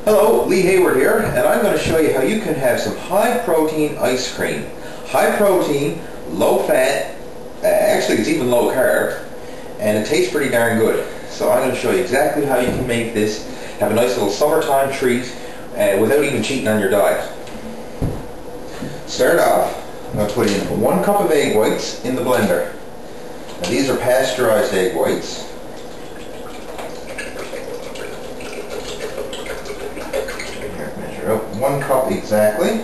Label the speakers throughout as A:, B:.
A: Hello, Lee Hayward here, and I'm going to show you how you can have some high protein ice cream. High protein, low fat, actually it's even low carb, and it tastes pretty darn good. So I'm going to show you exactly how you can make this, have a nice little summertime treat without even cheating on your diet. Start off, I'm going to put in 1 cup of egg whites in the blender. Now these are pasteurized egg whites. Measure out 1 cup exactly.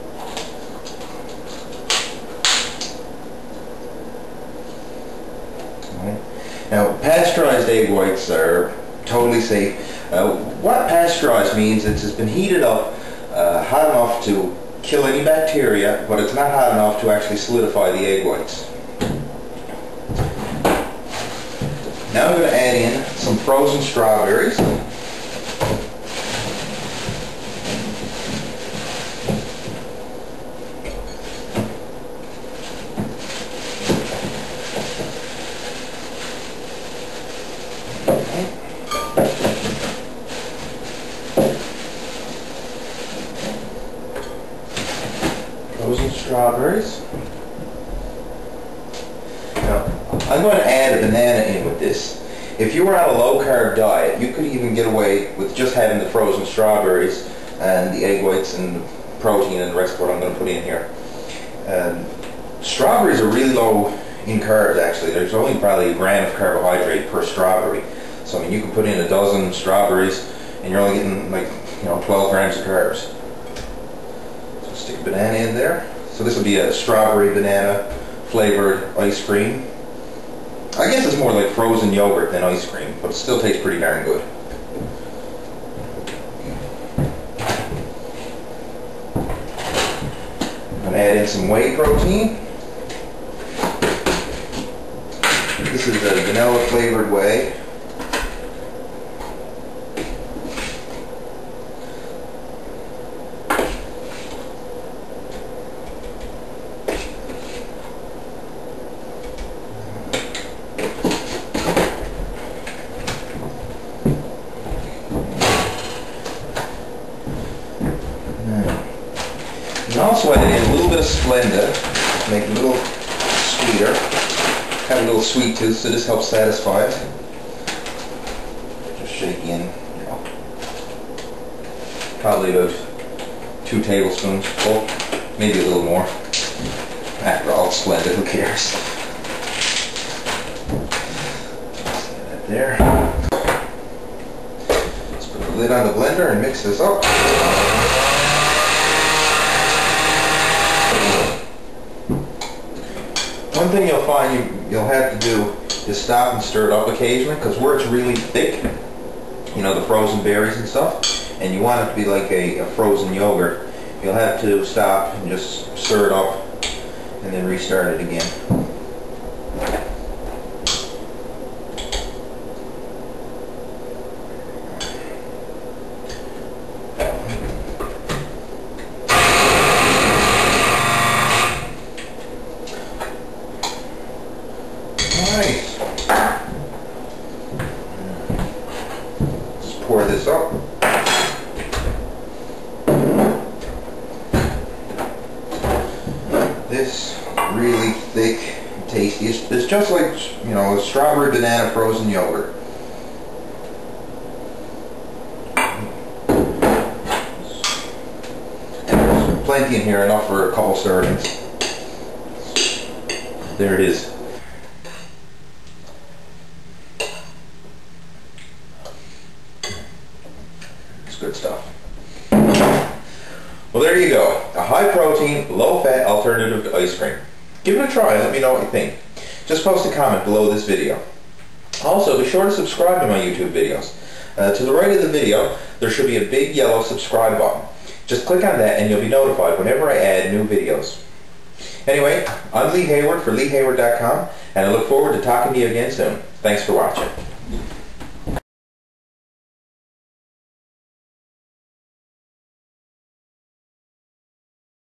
A: Now, pasteurized egg whites are totally safe. What pasteurized means is it's been heated up hot enough to kill any bacteria, but it's not hot enough to actually solidify the egg whites. Now I'm going to add in some frozen strawberries. Frozen strawberries. Now, I'm going to add a banana in with this. If you were on a low-carb diet, you could even get away with just having the frozen strawberries and the egg whites and the protein and the rest of what I'm going to put in here. Strawberries are really low in carbs, actually. There's only probably a gram of carbohydrate per strawberry. So I mean, you can put in a dozen strawberries and you're only getting like 12 grams of carbs. So stick a banana in there. So this will be a strawberry banana flavored ice cream. I guess it's more like frozen yogurt than ice cream, but it still tastes pretty darn good. I'm going to add in some whey protein. This is a vanilla flavored whey. And also add in a little bit of Splenda to make it a little sweeter. Have a little sweet tooth, so this helps satisfy it. Just shake in, probably about 2 tablespoons full, maybe a little more. After all, Splenda, who cares? Set that there. Let's put the lid on the blender and mix this up. One thing you'll find you'll have to do is stop and stir it up occasionally, because where it's really thick, the frozen berries and stuff, and you want it to be like a frozen yogurt, you'll have to stop and just stir it up and then restart it again. Nice. Just pour this up. This really thick and tasty. It's just like a strawberry banana frozen yogurt. There's plenty in here, enough for a couple servings. There it is. Good stuff. Well, there you go. A high protein, low fat alternative to ice cream. Give it a try and let me know what you think. Just post a comment below this video. Also, be sure to subscribe to my YouTube videos. To the right of the video, there should be a big yellow subscribe button. Just click on that and you'll be notified whenever I add new videos. Anyway, I'm Lee Hayward for LeeHayward.com, and I look forward to talking to you again soon. Thanks for watching.